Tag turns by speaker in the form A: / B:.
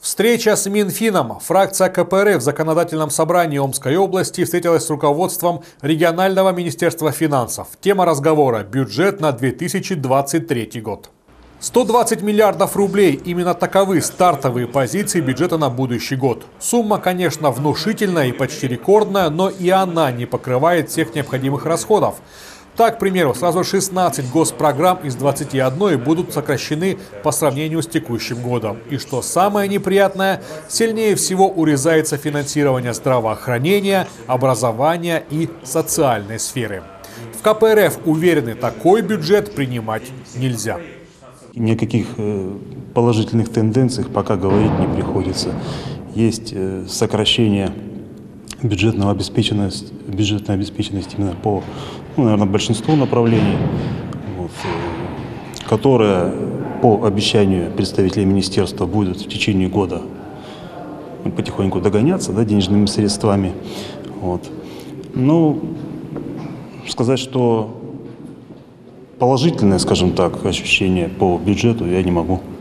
A: Встреча с Минфином. Фракция КПРФ в законодательном собрании Омской области встретилась с руководством регионального министерства финансов. Тема разговора – бюджет на 2023 год. 120 миллиардов рублей – именно таковы стартовые позиции бюджета на будущий год. Сумма, конечно, внушительная и почти рекордная, но и она не покрывает всех необходимых расходов. Так, к примеру, сразу 16 госпрограмм из 21 будут сокращены по сравнению с текущим годом. И что самое неприятное, сильнее всего урезается финансирование здравоохранения, образования и социальной сферы. В КПРФ уверены, такой бюджет принимать нельзя.
B: Никаких положительных тенденций пока говорить не приходится. Есть сокращение бюджетной обеспеченности именно по, наверное, большинству направлений, которое по обещанию представителей министерства будет в течение года потихоньку догоняться, денежными средствами. Ну, сказать, что положительное, скажем так, ощущение по бюджету я не могу.